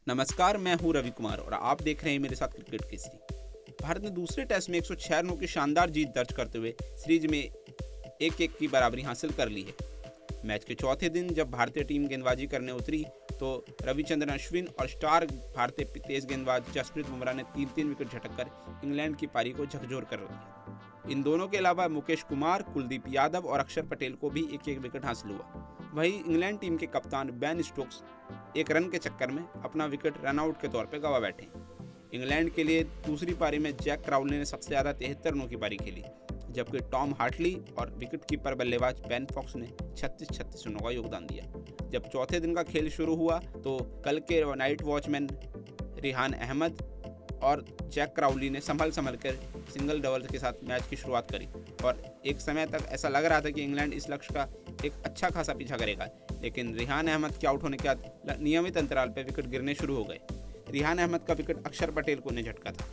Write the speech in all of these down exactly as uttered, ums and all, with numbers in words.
नमस्कार, मैं हूं रवि कुमार और आप देख रहे हैं मेरे साथ क्रिकेट केसरी। भारत ने दूसरे टेस्ट में एक सौ छह रनों की शानदार जीत दर्ज करते हुए सीरीज में एक एक की बराबरी हासिल कर ली है। मैच के चौथे दिन जब भारतीय टीम गेंदबाजी करने उतरी तो रविचंद्रन अश्विन और स्टार भारतीय तेज गेंदबाज जसप्रीत बुमराह ने तीन तीन विकेट झटककर इंग्लैंड की पारी को झकझोर कर दिया। इन दोनों के अलावा मुकेश कुमार, कुलदीप यादव और अक्षर पटेल को भी एक एक विकेट हासिल हुआ। वहीं इंग्लैंड टीम के कप्तान बेन स्टोक्स एक रन के चक्कर में अपना विकेट रनआउट के तौर पर गंवा बैठे। इंग्लैंड के लिए दूसरी पारी में जैक क्राउली ने सबसे ज़्यादा तिहत्तर रनों की पारी खेली, जबकि टॉम हार्टली और विकेटकीपर बल्लेबाज बेन फॉक्स ने छत्तीस छत्तीस रनों का योगदान दिया। जब चौथे दिन का खेल शुरू हुआ तो कल के नाइट वॉचमैन रिहान अहमद और जैक क्राउली ने संभल संभल कर सिंगल डबल के साथ मैच की शुरुआत करी और एक समय तक ऐसा लग रहा था कि इंग्लैंड इस लक्ष्य का एक अच्छा खासा पीछा करेगा, लेकिन रिहान अहमद के आउट होने के बाद नियमित अंतराल पर विकेट गिरने शुरू हो गए। रिहान अहमद का विकेट अक्षर पटेल को ने झटका था।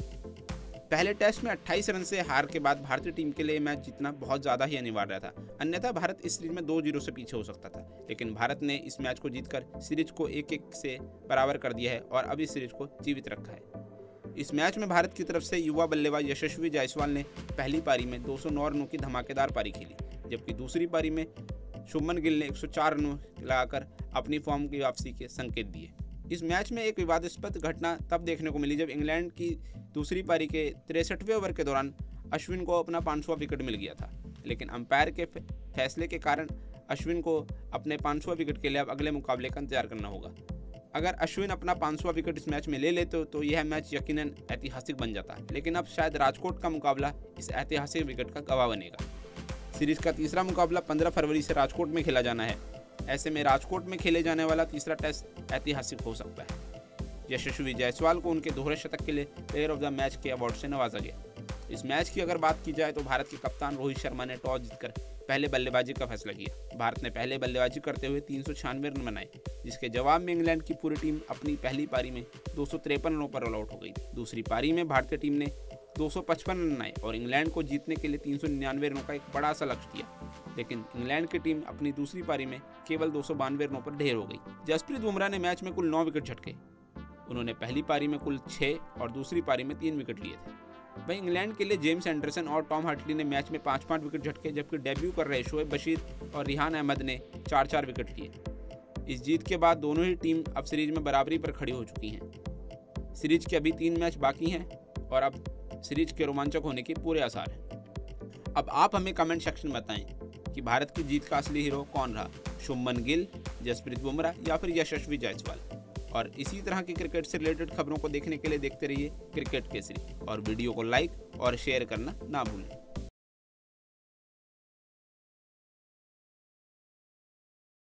पहले टेस्ट में अट्ठाईस रन से हार के बाद भारतीय टीम के लिए मैच जीतना बहुत ज़्यादा ही अनिवार्य था, अन्यथा भारत इस सीरीज में दो जीरो से पीछे हो सकता था। लेकिन भारत ने इस मैच को जीतकर सीरीज को एक एक से बराबर कर दिया है और अभी सीरीज को जीवित रखा है। इस मैच में भारत की तरफ से युवा बल्लेबाज यशस्वी जायसवाल ने पहली पारी में दो सौ नौ रनों की धमाकेदार पारी खेली, जबकि दूसरी पारी में शुभमन गिल ने एक सौ चार रनों लगाकर अपनी फॉर्म की वापसी के संकेत दिए। इस मैच में एक विवादास्पद घटना तब देखने को मिली जब इंग्लैंड की दूसरी पारी के तिरसठवें ओवर के दौरान अश्विन को अपना पाँचवां विकेट मिल गया था, लेकिन अंपायर के फैसले के कारण अश्विन को अपने पाँचवां विकेट के लिए अब अगले मुकाबले का इंतजार करना होगा। अगर अश्विन अपना पाँचवां विकेट इस मैच में ले लेते तो यह मैच यकीनन ऐतिहासिक बन जाता, लेकिन अब शायद राजकोट का मुकाबला इस ऐतिहासिक विकेट का गवाह बनेगा। सीरीज का तीसरा मुकाबला पंद्रह फरवरी से राजकोट में खेला जाना है। ऐसे में राजकोट में खेले जाने वाला तीसरा टेस्ट ऐतिहासिक हो सकता है। यशस्वी जायसवाल को उनके दोहरे शतक के लिए प्लेयर ऑफ द मैच के अवार्ड से नवाजा गया। इस मैच की अगर बात की जाए तो भारत के कप्तान रोहित शर्मा ने टॉस जीतकर पहले बल्लेबाजी का फैसला किया। भारत ने पहले बल्लेबाजी करते हुए तीन सौ छियानवे रन बनाए, जिसके जवाब में इंग्लैंड की पूरी टीम अपनी पहली पारी में दो सौ तिरपन रनों पर ऑल आउट हो गई। दूसरी पारी में भारतीय टीम ने दो सौ पचपन रन बनाए और इंग्लैंड को जीतने के लिए तीन सौ निन्यानवे रनों का एक बड़ा सा लक्ष्य दिया, लेकिन इंग्लैंड की टीम अपनी दूसरी पारी में केवल दो सौ बानवे रनों पर ढेर हो गई। जसप्रीत बुमराह ने मैच में कुल नौ विकेट झटके। उन्होंने पहली पारी में कुल छः और दूसरी पारी में तीन विकेट लिए थे। वहीं इंग्लैंड के लिए जेम्स एंडरसन और टॉम हार्टली ने मैच में पाँच पाँच विकेट झटके, जबकि डेब्यू कर रहे शोएब बशीर और रिहान अहमद ने चार चार विकेट लिए। इस जीत के बाद दोनों ही टीम अब सीरीज में बराबरी पर खड़ी हो चुकी हैं। सीरीज के अभी तीन मैच बाकी हैं और अब सीरीज के रोमांचक होने के पूरे आसार हैं। अब आप हमें कमेंट सेक्शन में बताएं कि भारत की जीत का असली हीरो कौन रहा, शुभमन गिल, जसप्रीत बुमराह या फिर यशस्वी जायसवाल। और इसी तरह की क्रिकेट से रिलेटेड खबरों को देखने के लिए देखते रहिए क्रिकेट केसरी और वीडियो को लाइक और शेयर करना ना भूलें।